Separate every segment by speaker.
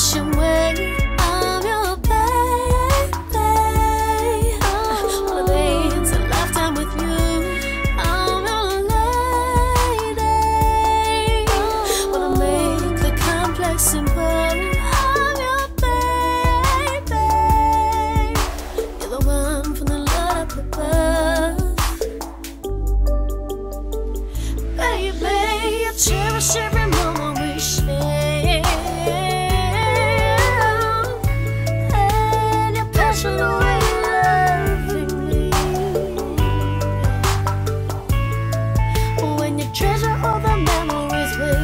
Speaker 1: old-fashioned way. I'm your baby. Wanna dance a lifetime with you. I'm your lady. Wanna make the complex simple. I'm your baby. You're the one from the Lord up above. Baby, I cherish every moment we share, and your passionate way of loving me. When you treasure all the memories we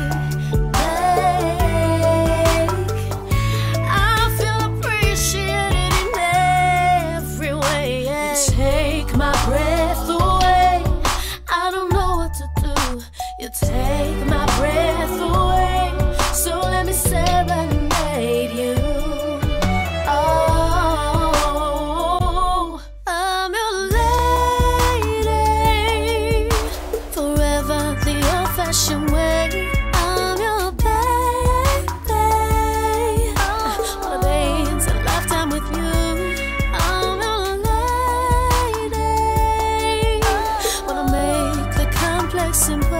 Speaker 1: make, I feel appreciated in every way. You take my breath away. I don't know what to do. You take my breath away, so let me serenade you. Oh, I'm your lady, forever the old-fashioned way. I'm your baby. Wanna dance a lifetime with you. I'm your lady. Wanna make the complex simple.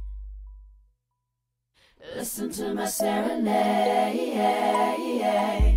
Speaker 2: Listen to my serenade.